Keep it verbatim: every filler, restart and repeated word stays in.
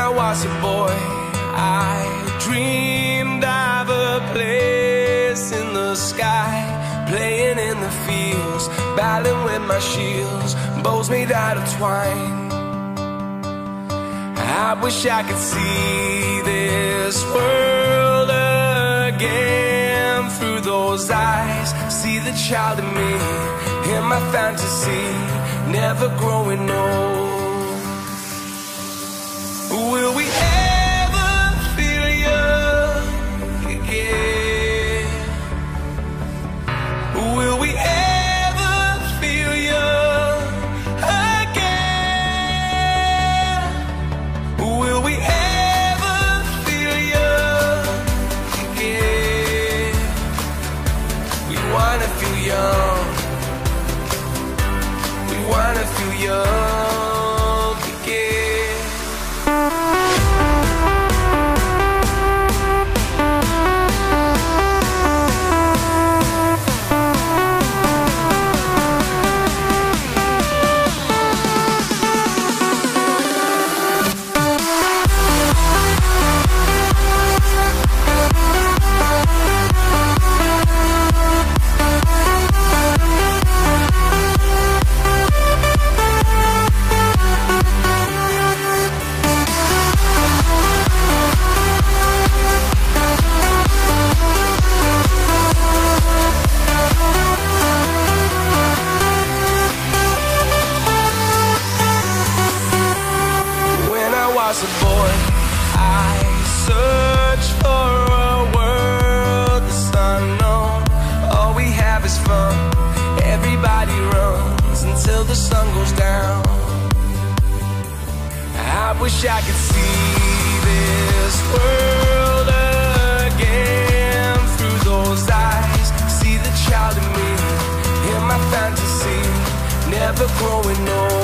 I was a boy, I dreamed of a place in the sky, playing in the fields, battling with my shields, bows made out of twine. I wish I could see this world again through those eyes, see the child in me, in my fantasy, never growing old. Will we ever feel young again? Will we ever feel young again? Will we ever feel young again? We wanna feel young. We wanna feel young again. As a boy, I search for a world that's unknown. All we have is fun. Everybody runs until the sun goes down. I wish I could see this world again through those eyes, see the child in me, in my fantasy, never growing old.